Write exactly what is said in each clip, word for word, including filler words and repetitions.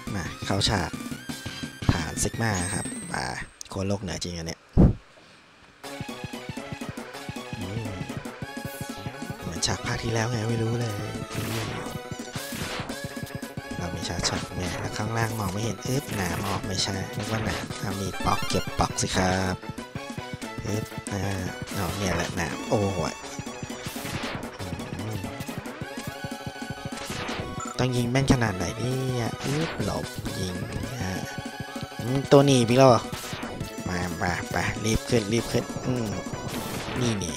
มาเข้าฉากฐานซิกมาครับอ่าโคโลกเหนือจริงอันเนี้ยเหมือนฉากภาคที่แล้วไงไม่รู้เลยเรามีฉากฉากเนี่ยแล้วข้างล่างมองไม่เห็นอึ๊บหนามออกไม่ใช่นึกว่าหนามมีปอกเก็บปอกสิครับอึ๊บอ่าเอาเนี่ยแหละหนามโอ้ยต้องยิงแม่นขนาดไหนนี่อึ๊บหลบยิงอ่าตัวหนีพี่เรามามาไปรีบขึ้นรีบขึ้นอืมนี่นี่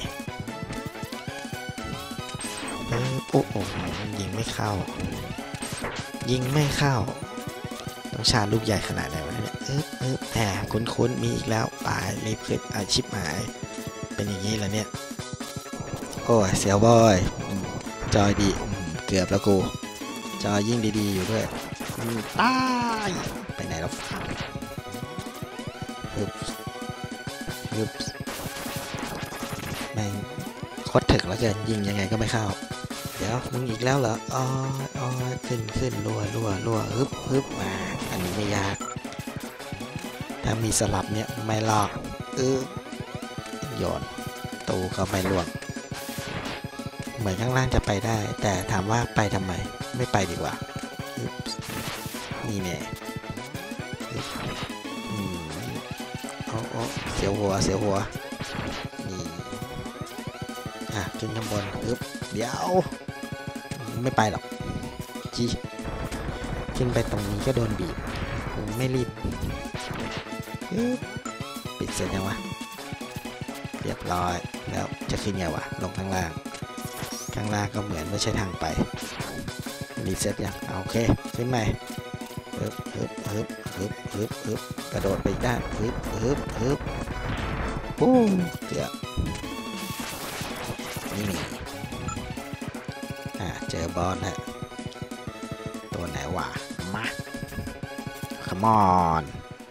เออโอ้โหยิงไม่เข้ายิงไม่เข้าต้องชาลูกใหญ่ขนาดไหนวะเนี่ยเอ๊บเอ๊บแหมคุ้นๆมีอีกแล้วปลายรีบขึ้นอาชิบหายเป็นอย่างนี้แล้วเนี่ยโอ้ยเสียวบอยจอยดีเกือบแล้วกูจอยยิ่งดีๆอยู่ด้วยตายไปไหนแล้วฮึบฮึบแม่งโคตรถึกแล้วเกินยิงยังไงก็ไม่เข้าเดี๋ยวมึงอีกแล้วเหรออ๋ออ๋อขึ้นขึ้นรัวรัวรัวฮึบฮึบมาอันนี้ไม่ยากถ้ามีสลับเนี่ยไม่ลอกเออโยนตูก็ไม่ล่วงเหมือนข้างล่างจะไปได้แต่ถามว่าไปทำไมไม่ไปดีกว่านี่แน่โอ้โอ้เสียวหัวเสียวหัวนี่อ่ะขึ้นข้างบนฮึบเดี๋ยวไม่ไปหรอกจีขึ้นไปตรงนี้ก็โดนบีบไม่รีบปิดเสร็จยังวะเรียบร้อยแล้วจะขึ้นไงวะลงข้างล่างข้างล่างก็เหมือนไม่ใช่ทางไปรีเซ็ตยังโอเคขึ้นใหม่ฮึบฮึบฮึบฮึบฮึบฮึบกระโดดไปได้ฮึบฮึบฮึบปู้เกือบนี่นี่อ่าเจอบอสแล้วตัวไหนวะมาขมอน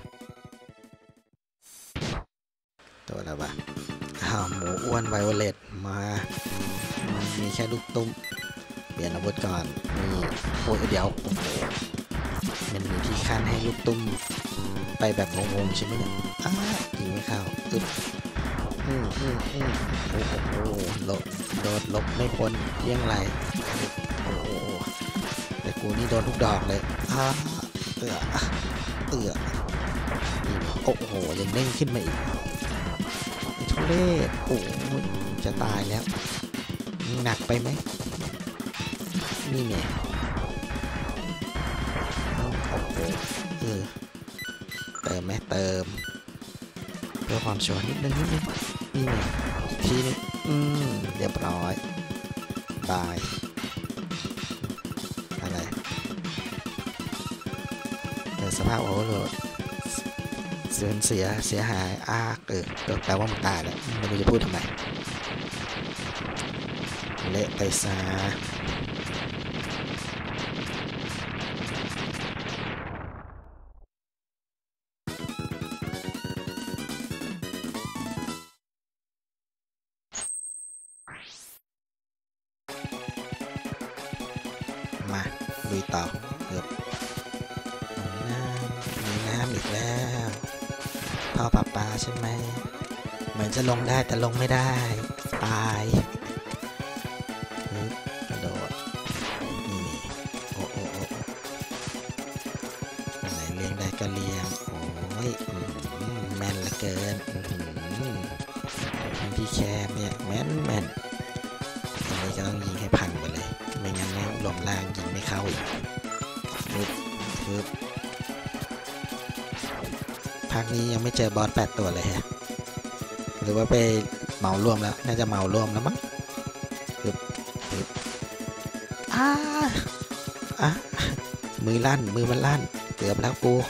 ตัวอะไรวะอ้าวหมูอ้วนไวโอเลตมามีแค่ลูกตุ้มเปลี่ยนอาวุธก่อนนี่โอ้ยเดี๋ยวโอ้โหมันมีที่ขั้นให้ลูกตุ้มไปแบบงงๆใช่ไหมเนี่ยอ้ายิงไม่เข้าอึ๊บอืมอืมอืมโอ้โหหลบโดดลบไม่พ้นเยี่ยงไรโอ้โหแต่กูนี่โดนทุกดอกเลยอ้าเอือเอือโอ้โหยังเด้งขึ้นมาอีกทุเรศโอ้จะตายแล้วหนักไปไหมนี่เนี่ยโอ้โหเออเติมไหมเติมเพื่อความชัวร์นิดนึงนิดนึงนี่เนี่ยทีนี้อืมเรียบร้อยบายอะไรเออสภาพโอเวอร์โหลดเสียเสียเสียหายอ้าเออแปลว่ามันตายแล้วไม่รู้จะพูดทำไมเละไปซะมาลุยต่อเกือบน้ำมีน้ำอีกแล้วท่อปลาปลาใช่ไหมเหมือนจะลงได้แต่ลงไม่ได้ตายกระโดดนี่โอ้โอ้โอ้ไหนเลี้ยงได้ก็เลี้ยงโอ้ยแม่นเหลือเกินพี่แคมเนี่ยแม่นแม่นอันนี้ก็ต้องยิงให้พังไปเลยไม่งั้นเนี่ยลมล่างยิงไม่เข้าอีกปึ๊บปึ๊บภาคนี้ยังไม่เจอบอสแปดตัวเลยฮะหรือว่าไปเมารวมแล้วน่าจะเมารวมแล้วมั้งปึ๊บปึ๊บอ้าอ่ะมือลั่นมือมันลั่นเกือบแล้วกู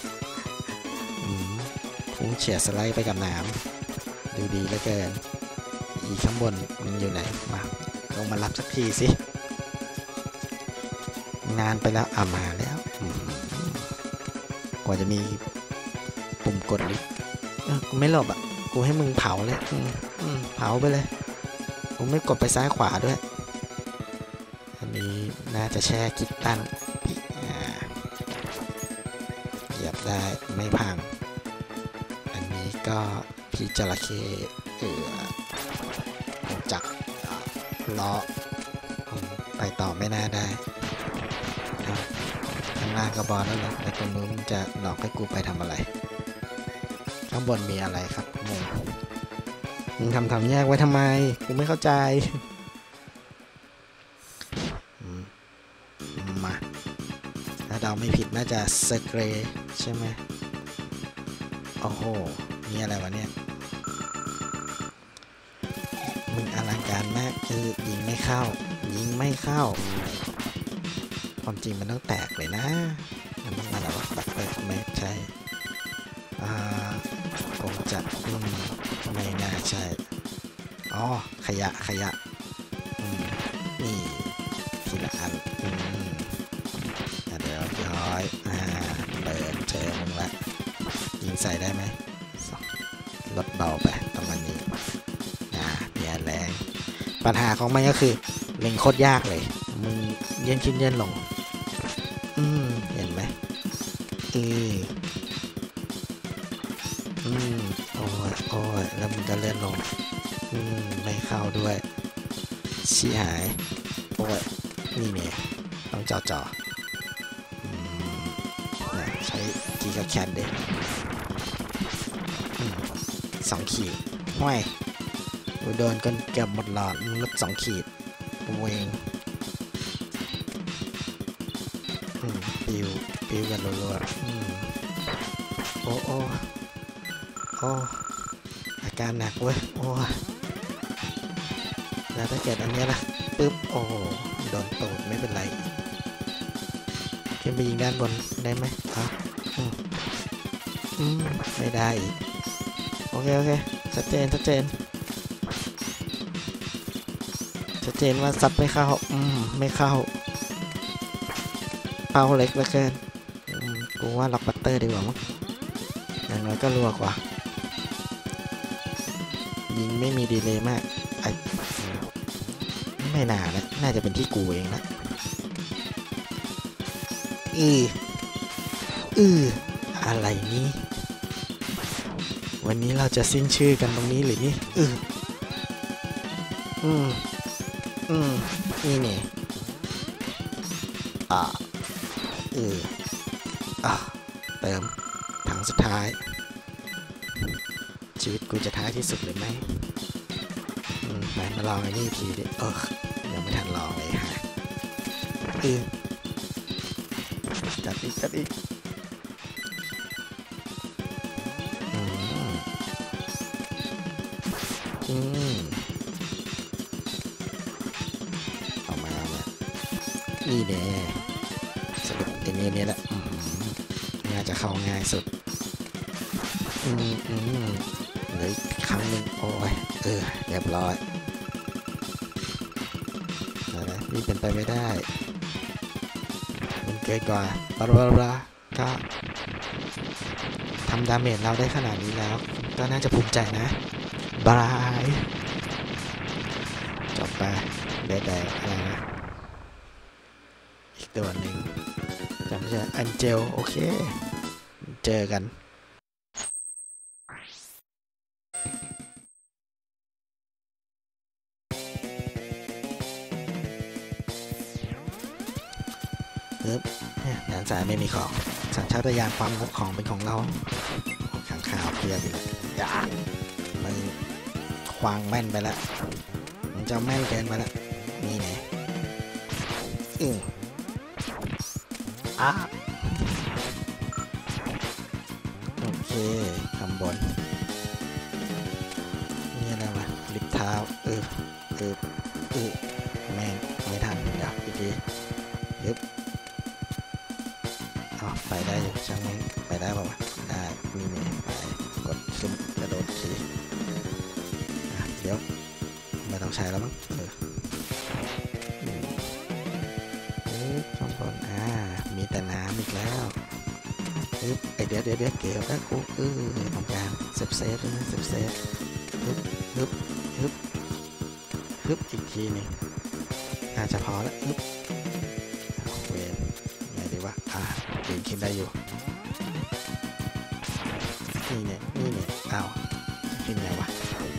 พุ่งเฉียดสไลด์ไปกับน้ำดูดีเหลือเกินอีข้างบนมันอยู่ไหนมาลงมารับสักทีสินานไปแล้วอ่ะมาแล้วกว่าจะมีปุ่มกดลิฟต์กูไม่หลบอ่ะกูให้มึงเผาเลยเผาไปเลยกูไม่กดไปซ้ายขวาด้วยอันนี้น่าจะแช่คิดตั้นได้ไม่พังอันนี้ก็พี่จระเข้เออจักล้อไปต่อไม่น่าได้ข้างล่างก็บอลแล้วนะแต่ตรงนู้นจะหลอกให้กูไปทำอะไรข้างบนมีอะไรครับมึงมึงทำทำแยกไว้ทำไมกูไม่เข้าใจมาถ้าเดาไม่ผิดน่าจะสเกรใช่ไหมโอ้โหมีอะไรวะเนี่ยมึงอลังการมากคือยิงไม่เข้ายิงไม่เข้าความจริงมันต้องแตกเลยนะมันต้องอะไรวะบัตเตอร์ไม่ใช่อ่ากงจัดไม่น่าใช่อ๋อขยะขยะนี่ทีละอันเดี๋ยวย้อยอ่าเปิดเจอมึงละยิงใส่ได้ไหมลดเบาไปประมาณนี้อ่าอย่าแรงปัญหาของมันก็คือเล็งโคตรยากเลยมึงเย็นขึ้นเย็นลงอืมเห็นไหมเอออืมโอ้ยโอ้ยแล้วมันจะเลื่อนลงอืมไม่เข้าด้วยชี้หายโอ้ยนี่เนี่ยต้องจ่อจ่ออืมนะใช้กีกับแคนเด็สองขีดห้อยโดนกันเกือบหมดหลอดลดสองขีดเวงปิวปิวกันรัวๆโอ้โอ้โอ้อาการหนักเว้ยโอ้แล้วถ้าเกิดอันนี้ล่ะปึ๊บโอ้โดนตูดไม่เป็นไรขึ้นไปยิงด้านบนได้ไหมอ่ะอืมไม่ได้อีกโอเคโอเคชัดเจนชัดเจนชัดเจนว่าซัดไม่เข้าอืมไม่เข้าเป้าเล็กเหลือเกินกูว่าล็อกบัตเตอร์ดีกว่ามั้งอย่างน้อยก็รัวกว่ายิงไม่มีดีเลย์มากไอไม่น่าแล้วน่าจะเป็นที่กูเองนะอืออืออะไรนี่วันนี้เราจะสิ้นชื่อกันตรงนี้หรือนี่อืออืมอืมนี่เนี่ยอ่าเอออ่ะเติมถังสุดท้ายชีวิตกูจะท้ายที่สุดหรือไม่อืมไหนมาลองไอ้นี่ทีดิเออยังไม่ทันลองเลยฮะเออจัดอีกจัดอีกอืมอืมเอามาเอามานี่แน่สรุปไอ้นี่เนี่ยแหละน่าจะเข้าง่ายสุดอืมอืมเหลืออีกครั้งหนึ่งโอ้ยเออเรียบร้อยอะไรนี่เป็นไปไม่ได้มันเกินกว่าบลาบลาบลาก็ทำดาเมจเราได้ขนาดนี้แล้วก็น่าจะภูมิใจนะบายจบไปได้แต่อะไรนะอีกตัวหนึ่งจำชื่ออันเจลโอเคเจอกันปึ๊บด้านซ้ายไม่มีของสัญชาตญาณความงกของเป็นของเราข้างข่าวเพียบเลยอย่ามันควางแม่นไปแล้วมันจะแม่นเกินไปแล้วนี่ไงอืออ่ะโอเคข้างบนนี่อะไรวะลิฟต์เท้าเออเออเออแม่งไม่ทันเดี๋ยวอีกทียึบอ๋อไปได้อยู่ช่างแม่งไปได้ป่าวะได้นี่ไงไปกดขึ้นกระโดดทีเดี๋ยวไม่ต้องใช้แล้วมั้งเออข้างบนอ่ามีแต่น้ำอีกแล้วฮึบไอเดี๋ยวเดี๋ยวเดี๋ยวเกี่ยวกับกูเออตรงกลางเซฟเซฟนะเซฟเซฟฮึบฮึบฮึบฮึบอีกทีนึงอาจจะพอแล้วฮึบเวนไงดีวะอ่าเก่งขึ้นได้อยู่นี่เนี่ยนี่เนี่ยเอาขึ้นไงวะ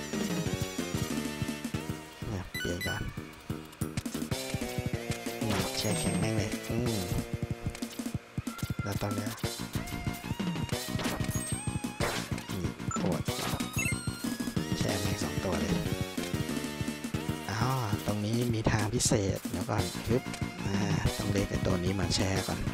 เนี่ยเปลี่ยนก่อนนี่แช่แข็งแม่งเลยอืมแล้วตอนนี้นี่โคตรแช่แม่งสองตัวเลยอ๋อตรงนี้มีทางพิเศษเดี๋ยวก่อนฮึบอ่าต้องเล็กไอ้ตัวนี้มาแช่ก่อน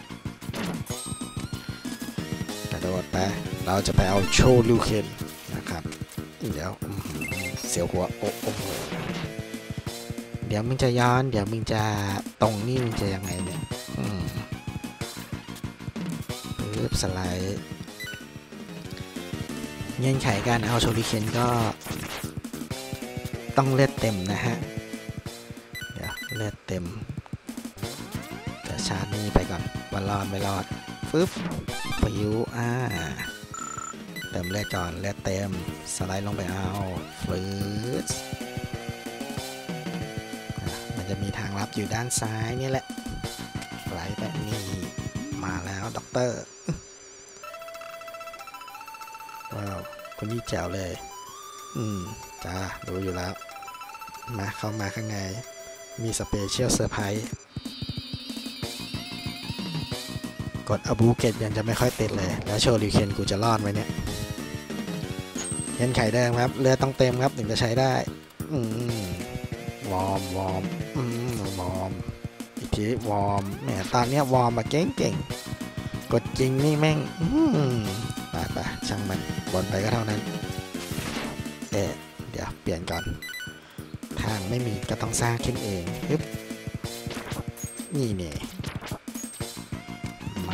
กระโดดไปเราจะไปเอาโชลูเคนนะครับเดี๋ยวเสียวหัวโอ้โหเดี๋ยวมึงจะย้อนเดี๋ยวมึงจะตรงนี่มึงจะยังไงเนี่ยอืมปึ๊บสไลด์เงื่อนไขการเอาโชลูเคนก็ต้องเลือดเต็มนะฮะเดี๋ยวเลือดเต็มจะชาร์จนี่ไปก่อนว่ารอดไม่รอดฟึบปิวอ่าเติมเลือดก่อนเลือดเต็มสไลด์ลงไปเอาฟืดมันจะมีทางลับอยู่ด้านซ้ายนี่แหละไหลแบบนี้มาแล้วด็อกเตอร์ว้าวคนนี้แจ๋วเลยอืมจ้าดูอยู่แล้วมาเข้ามาข้างในมีสเปเชียลเซอร์ไพรส์กดอาบูเกตยังจะไม่ค่อยติดเลยแล้วโชลิเคนกูจะรอดไหมเนี่ยเงื่อนไขเดิมครับเรือต้องเต็มครับถึงจะใช้ได้อืมวอร์มวอร์มอืมวอร์มอีกทีวอร์มแหมตอนนี้วอร์มมาเก่งเก่งกดจริงนี่แม่งอืมไปไปช่างมันบนไปก็เท่านั้นเอ๊ะเดี๋ยวเปลี่ยนก่อนทางไม่มีก็ต้องสร้างขึ้นเองฮึบนี่เนี่ยมา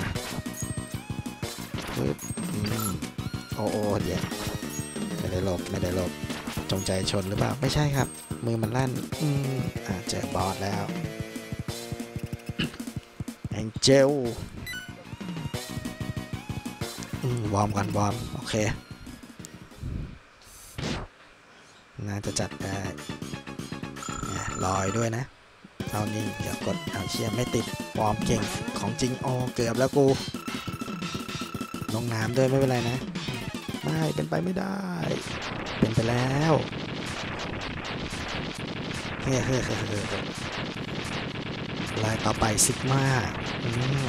ฮึบอืมโอ้โอเดี๋ยวไม่ได้หลบไม่ได้หลบจงใจชนหรือเปล่าไม่ใช่ครับมือมันลั่นอืมอ่าเจอบอสแล้วแองเจลอืมวอร์มก่อนวอร์มโอเคน่าจะจัดได้ลอยด้วยนะเอานี่เดี๋ยวกดเอาเชียร์ไม่ติดวอร์มเก่งของจริงโอ้เกือบแล้วกูลงน้ำด้วยไม่เป็นไรนะไม่เป็นไปไม่ได้เป็นไปแล้วเฮ้เฮ้เฮ้เฮ้ลายต่อไปซิกมาอืม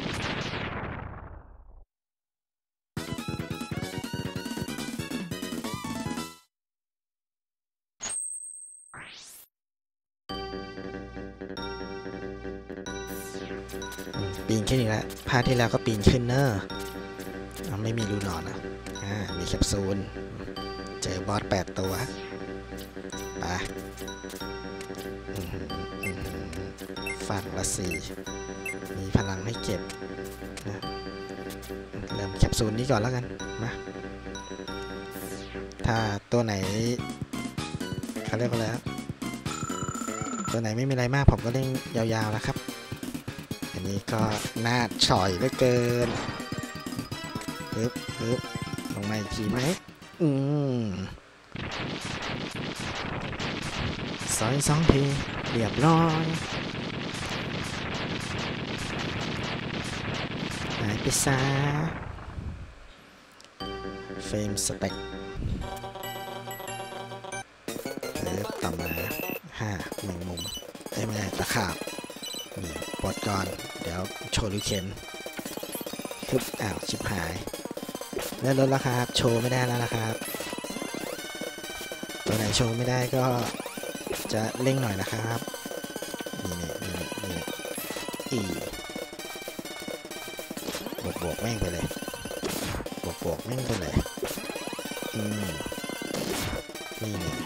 ปีนขึ้นอีกแล้วพาที่แล้วก็ปีนขึ้นเนอะไม่มีรูนอนอ่ะอ่ามีแคปซูลเจอบอสแปดตัวไปฝั่งละสี่มีพลังให้เก็บนะเริ่มแคปซูลนี้ก่อนแล้วกันมาถ้าตัวไหนเขาเรียกว่าอะไรตัวไหนไม่มีอะไรมากผมก็เล่นยาวๆนะครับอันนี้ก็น่าฉ่อยเหลือเกินปึ๊บปึ๊บลงมาอีกทีไหมอืมสองสองทีเรียบร้อยหายไปซะเฟรมสเต็กปึ๊บต่อมาห้าแมงมุมได้ไหมตะขาบนี่ปลดก่อนเดี๋ยวโชว์ลิเคนทึบอ้าวชิบหายเลื่อนรถแล้วครับโชว์ไม่ได้แล้วนะครับตัวไหนโชว์ไม่ได้ก็จะเร่งหน่อยนะครับนี่นี่นี่นี่อีบวกบวกแม่งไปเลยบวกบวกแม่งไปเลยอืมนี่นี่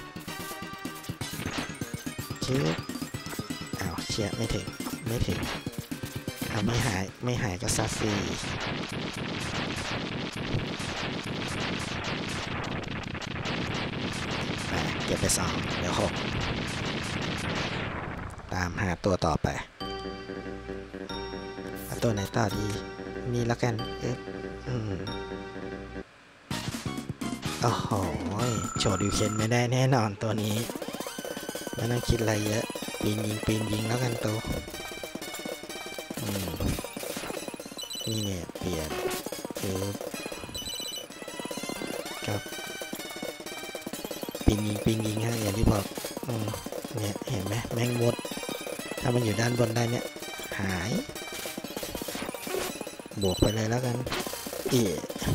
ชื่ออ้าวเชี่ยไม่ถึงไม่ถึงเอาไม่หายไม่หายก็ซาซีเก็บไปสองเดี๋ยวหกตามหาตัวต่อไปเอาตัวไหนต่อดีนี่แล้วกันเอ๊ะอืมโอ้โหโชว์ดิวเคนไม่ได้แน่นอนตัวนี้ไม่ต้องคิดอะไรเยอะปีนยิงปีนยิงแล้วกันตัวนี่เนี่ยเปลี่ยนคืองยิงปิงยิงฮะอย่างที่บอกอืมเนี่ยเห็นไหมแมงมุดถ้ามันอยู่ด้านบนได้เนี่ยหายบวกไปเลยแล้วกันเอ๋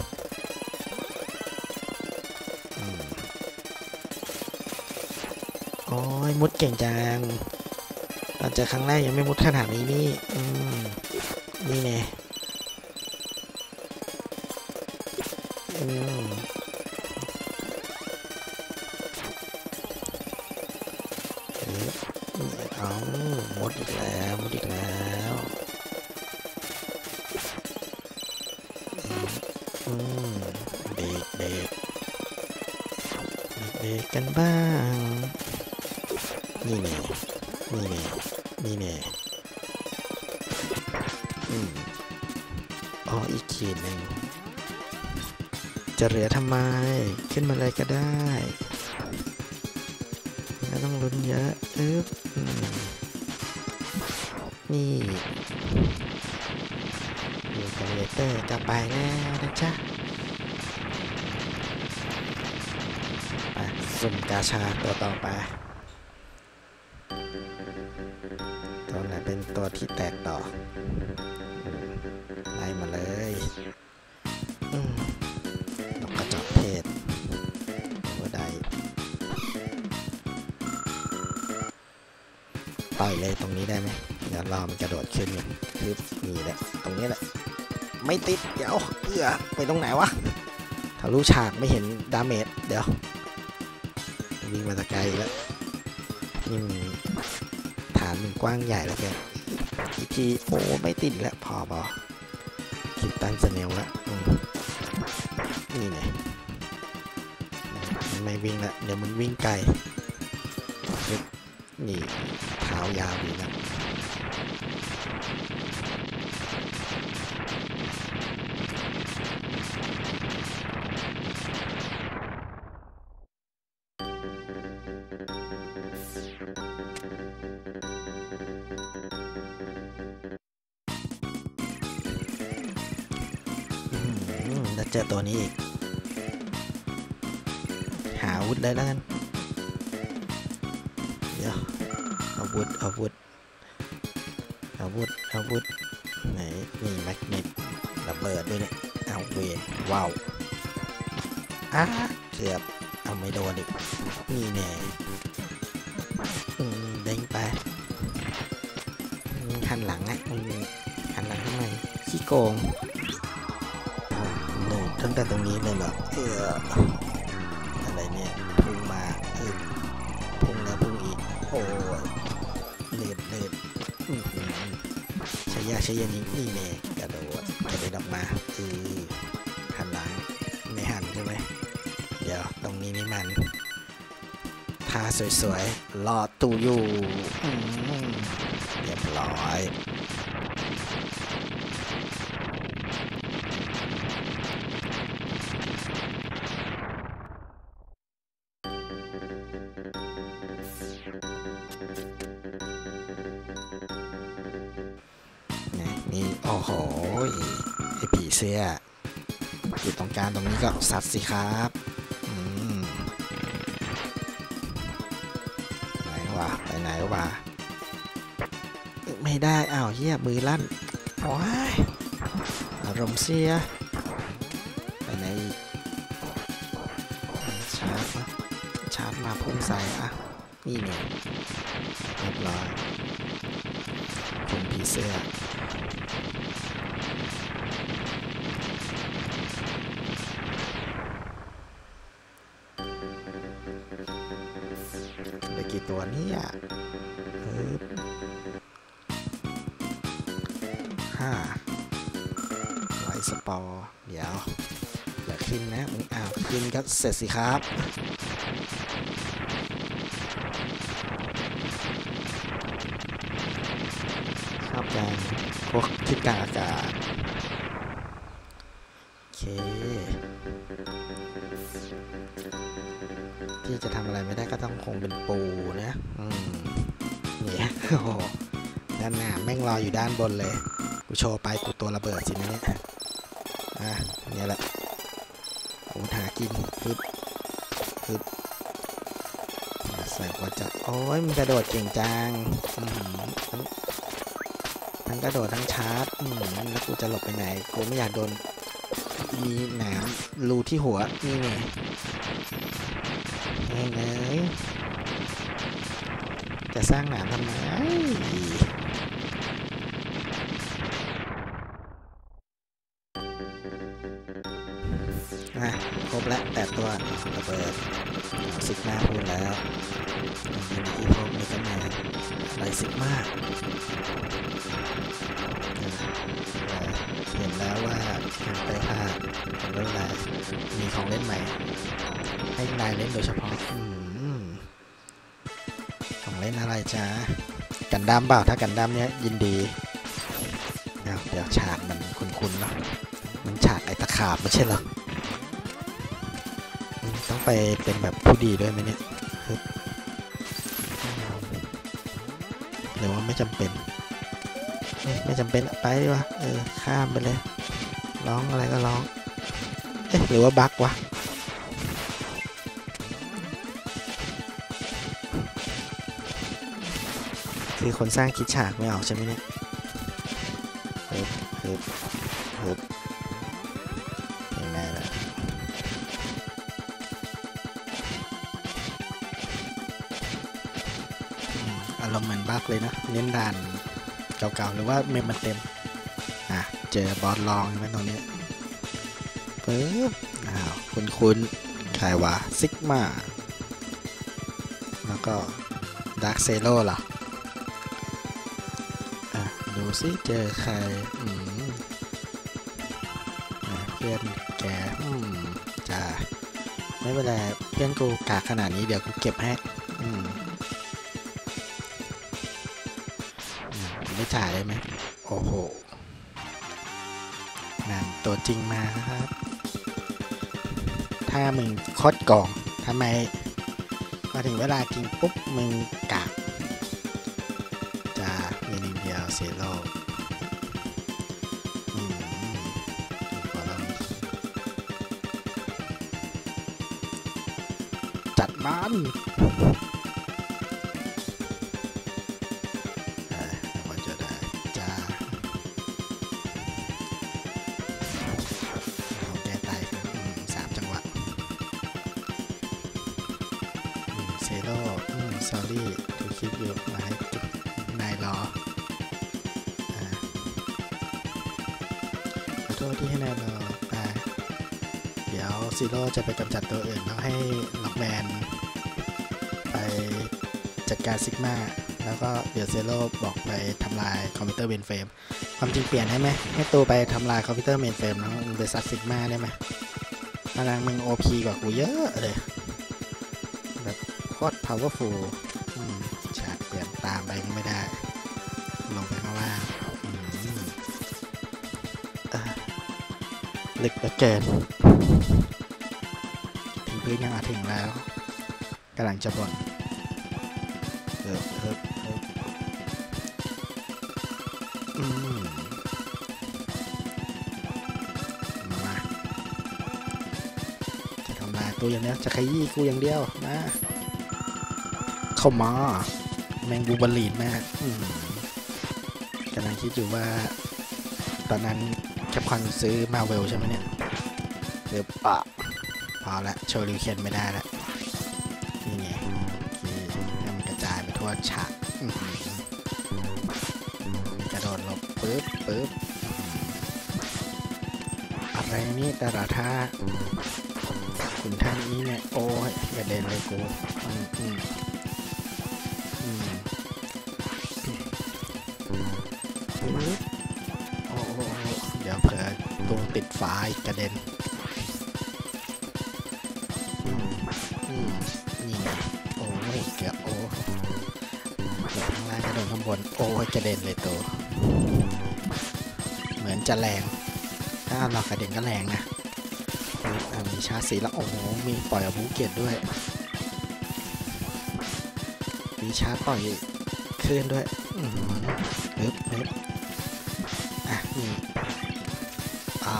โอ้ยมุดเก่งจังตอนเจอครั้งแรกยังไม่มุดขนาดนี้นี่อืมนี่ไงอืมเอามุดอีกแล้วมุดอีกแล้วอืมเด็กเด็กเด็กกันบ้างนี่แน่นี่แน่นี่แน่อืมอ๋ออีกขีดหนึ่งจะเหลือทำไมขึ้นมาเลยก็ได้ไม่ต้องลุ้นเยอะอึ๊บนี่อยู่กับเลเตอร์จะไปแล้วนะจ๊ะไปสุ่มกาชาตัวต่อไปตัวไหนเป็นตัวที่แตกต่อไล่มาเลยนกกระจอกเทศตัวใดต่อยเลยตรงนี้ได้ไหมเดี๋ยวรอมันกระโดดขึ้นคือนี่แหละตรงนี้แหละไม่ติดเดี๋ยวเอื้อไปตรงไหนวะทะลุฉากไม่เห็นดาเมจเดี๋ยววิ่งมาตะไกลแล้วนี่ฐานมันกว้างใหญ่แล้วแกอีกทีโอ้ไม่ติดแล้วพอพอคิดตั้งเสนียวแล้วนี่ไงมันไม่วิ่งแล้วเดี๋ยวมันวิ่งไกลนี่เท้ายาวดีนะแล้วเจอตัวนี้อีกหาอาวุธเลยแล้วกันเดี๋ยวอาวุธอาวุธอาวุธอาวุธไหนนี่แมกเนตระเบิดด้วยเนี่ยเอาเวนว้าวอ่ะเกือบเอาไม่โดนอีกนี่แน่เด้งไปหันหลังอ่ะหันหลังทำไมขี้โกงหนูตั้งแต่ตรงนี้เลยเหรอเอออะไรเนี่ยพุ่งมาอืมพุ่งแล้วพุ่งอีกโอ้ยเลือดเลือดใช้ยาใช้ยานี้นี่แน่กระโดดกระโดดออกมาอือหันหลังไม่หันใช่ไหมเดี๋ยวตรงนี้นี่มันท่าสวยๆรอตูอยู่เรียบร้อยนี่โอ้โหไอผีเสื้ออยู่ตรงกลางตรงนี้ก็สัตว์สิครับอืมไหนวะไปไหนวะไม่ได้อ้าวเหี้ยมือลั่นโอ้ยอารมณ์เสียไปไหนชาร์จมาชาร์จมาพุ่งใส่อ่ะนี่เนี่ยเรียบร้อยคุณผีเสื้อเหลือกี่ตัวเนี่ยห้าไวสปอร์เดี๋ยวอย่าขึ้นนะมึงอ้าวขึ้นก็เสร็จสิครับชอบการพวกทิศกลางอากาศโอเคที่จะทำอะไรไม่ได้ก็ต้องคงเป็นปูนะอืมเนี่ยโอ้โหด้านหน้าแม่งรออยู่ด้านบนเลยกูโชว์ไปกูตัวระเบิดสินะเนี่ยอ่ะเนี่ยแหละกูหากินฮึบฮึบส่ว่าจะโอ้ยมันกระโดดเก่งจังทั้งทั้งกระโดดทั้งชาร์จแล้วกูจะหลบไปไหนกูไม่อยากโดนมีหนามรูที่หัวนี่ไงนี่ไงจะสร้างหนามทำไมอ่ะครบแล้วแปดตัวระเบิดซิกมาพูดแล้วยินดีพบในกันมาไรซิกมาเห็นแล้วว่ามันไปพลาดเรื่องอะไรมีของเล่นใหม่ให้นายเล่นโดยเฉพาะของเล่นอะไรจ๊ะกันดั้มเปล่าถ้ากันดั้มเนี้ยยินดีเดี๋ยวเดี๋ยวฉากมันคุ้นๆเนาะมันฉากไอ้ตะขาบไม่ใช่หรอต้องไปเป็นแบบผู้ดีด้วยไหมเนี่ยหรือว่าไม่จำเป็นไม่จำเป็นไปดีวะเออข้ามไปเลยร้องอะไรก็ร้องเอ๊ะหรือว่าบั๊กวะคือคนสร้างคิดฉากไม่ออกใช่ไหมเนี่ยเฮ้ยเฮ้ยเฮ้ยยังไงล่ะอารมณ์เหมือนบั๊กเลยนะเน้นด่านเก่าๆหรือว่าเมมมันเต็มอ่ะเจอบอสลองใช่ไหมตรงนี้ปึ๊บอ้าวคุณคุณใครวะซิกมาแล้วก็ดาร์คเซโร่ล่ะอ่ะดูซิเจอใครอืมเพื่อนแกอืมจ้าไม่เป็นไรเพื่อนกูกากขนาดนี้เดี๋ยวกูเก็บให้อืมไม่จ่ายได้ไหมโอ้โหนั่นตัวจริงมาครับถ้ามึงคดกล่องทำไมมาถึงเวลาจริงปุ๊บมึงกากจะมีนิดเดียวเซโร่จัดมันเซโร่อืมซอรี่ดูคลิปอยู่มาให้นายรอขอโทษที่ให้นายรอไปเดี๋ยวซีโร่จะไปกำจัดตัวอื่นแล้วให้ล็อกแมนไปจัดการซิกมาแล้วก็เดี๋ยวเซโร่บอกไปทำลายคอมพิวเตอร์เมนเฟรมความจริงเปลี่ยนให้ไหมให้ตัวไปทำลายคอมพิวเตอร์เมนเฟรมแล้วมึงไปซัดซิกมาได้ไหมพลังมึงโอพีกว่ากูเยอะเลยแบบโคตร powerful ฉากเปลี่ยนตามไปก็ไม่ได้ลงไปข้างล่างลึกเหลือเกินถึงพื้นยังอาถึงแล้วกำลังจะบ่นเฮ้ยเฮ้ยเฮ้ยอืมมาจะทำลายตัวอย่างเดียวจะขยี้กูอย่างเดียวมาเข้ามาแมงบูบอลีนมากกำลังคิดอยู่ว่าตอนนั้นแคปคอนซื้อมาเวลใช่ไหมเนี่ยเดี๋ยวปะพอละโชว์ริวเคนไม่ได้ละนี่ไงให้มันกระจายไปทั่วฉากกระโดดหลบปึ๊บปึ๊บอะไรนี่แต่ละท่าคุณท่านนี้เนี่ยโอ้ยกระเด็นเลยกูอืมอืมอืมโอ้โหเดี๋ยวเผื่อตุงติดฝากระเด็นนี่ไงโอ้ยเกือบโอ้ข้างล่างกระโดดข้างบนโอ้ยกระเด็นเลยตัวเหมือนจะแรงถ้าเรากระเด็นก็แรงนะมีชาร์จสีแล้วโอ้โหมีปล่อยอาวุธเกียรด้วยมีชาร์จปล่อยคลื่นด้วยปึ๊บปึ๊บอ่ะนี่อ่า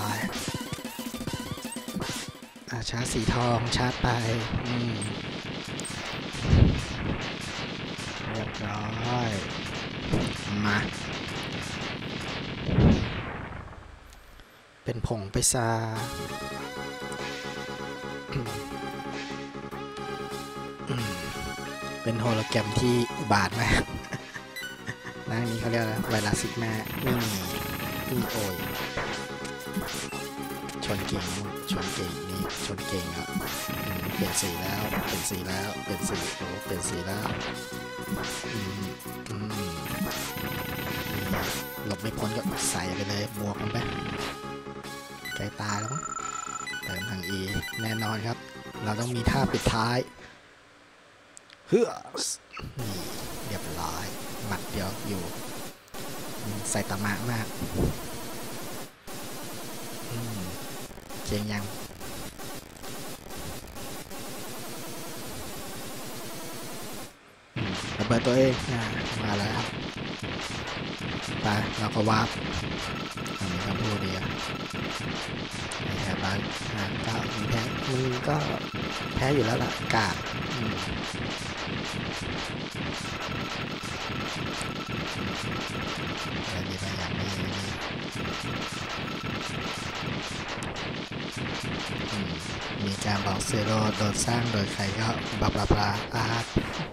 อ่ะชาร์จสีทองชาร์จไปอืมร้อยมาเป็นผงไปซาเป็นโฮโลแกรมที่อุบาทมากร่างนี้เขาเรียกอะไรไวรัสซิกมานี่นี่โอยชนเก่งชนเก่งนี่ชนเก่งครับเปลี่ยนสีแล้วเปลี่ยนสีแล้วเปลี่ยนสีโอ้เปลี่ยนสีแล้วหลบไม่พ้นก็ใส่ไปเลยบวกมันไปใกล้ตายแล้วมั้งเติมทาง E แน่นอนครับเราต้องมีท่าปิดท้ายเฮ้อนี่เรียบร้อยหมัดเดียวอยู่ใส่ตามะมากเจียงยังระเบิดตัวเองมาแล้วครับไปเราก็วาร์ปอันนี้ก็พูดดีอะแพ้บ้างก็แพ้มึงก็แพ้อยู่แล้วล่ะกาดอะไรดีไปอย่างนี้มีการบอกเซโร่โดนสร้างโดยใครก็บลาบลาบลาอาร์ต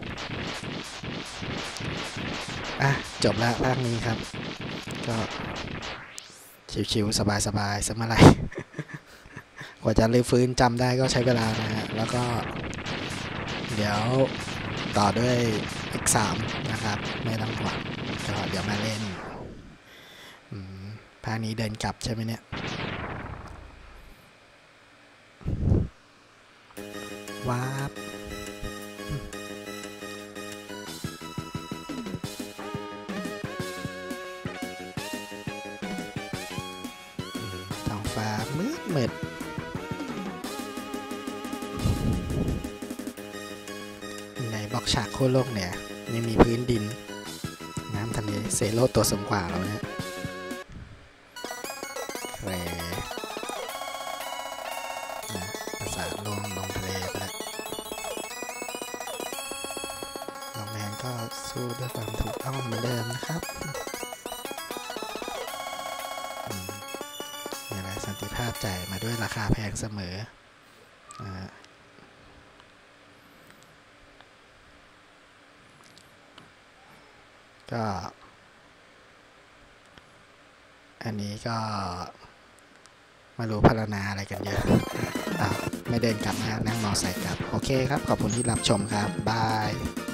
อ่ะจบแล้วภาคนี้ครับก็ชิวๆสบายๆสักเมื่อไหร่ กว่าจะรื้อฟื้นจำได้ก็ใช้เวลานะฮะแล้วก็เดี๋ยวต่อด้วย เอ็กซ์ สาม นะครับไม่ต้องห่วงก็เดี๋ยวมาเล่นภาคนี้เดินกลับใช่ไหมเนี่ยวาร์ปท้องฟ้ามืดมืดในบล็อกฉากโคโลกเนี่ยยังมีพื้นดินน้ำทะเลเซโร่ตัวสูงกว่าเราเนี่ยแร่ภาษาลงลงทะเลไปแล้วลงแมนก็สู้ด้วยความถูกต้องเหมือนเดิมนะครับนี่แหละสันติภาพจ่ายมาด้วยราคาแพงเสมอก็อันนี้ก็ไม่รู้พัฒนาอะไรกันเยอะอ่ะไม่เดินกลับนะนั่งมอไซค์กลับโอเคครับขอบคุณที่รับชมครับบาย